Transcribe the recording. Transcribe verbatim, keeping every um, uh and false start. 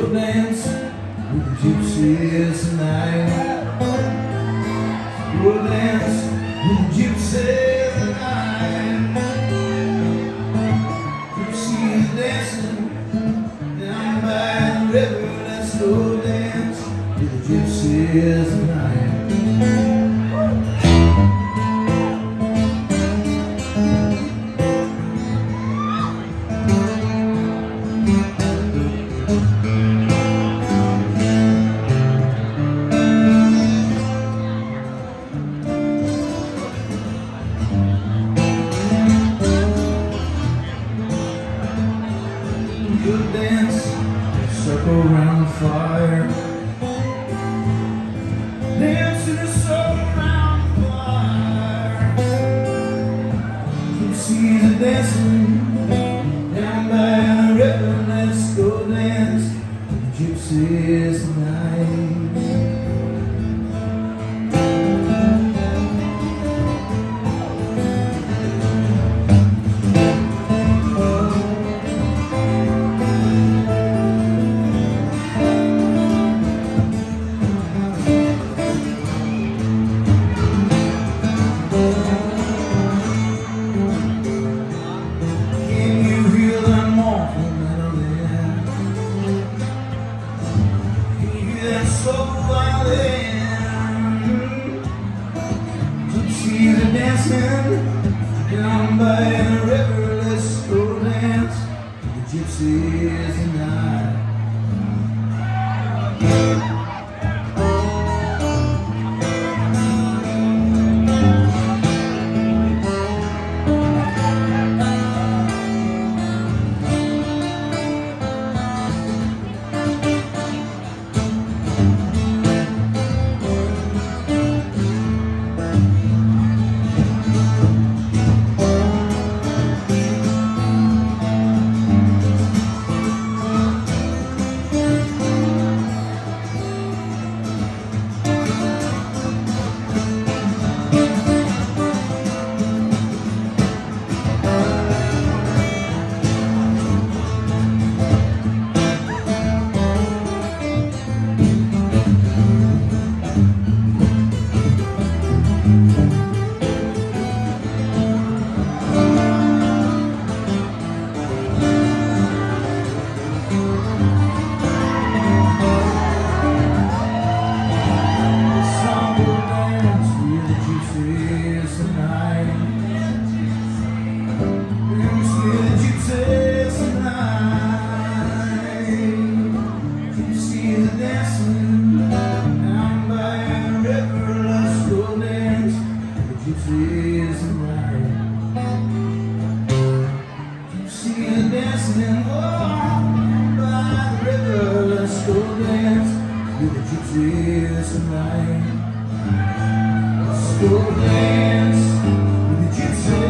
go dance with the gypsies tonight. Go dance with the gypsies tonight. Gypsies dancing down by the river. Let's go dance with the gypsies tonight. Good dance, circle around the fire. Dance in a circle around the fire. Gypsies are dancing down by the river. Let's go dance with the gypsies tonight. Gypsies are dancing down by the river. Let's go dance with the gypsies tonight. Gypsies tonight. Gypsies dancing along by the river. Let's go dance with the gypsies tonight. Let's go dance with the gypsies.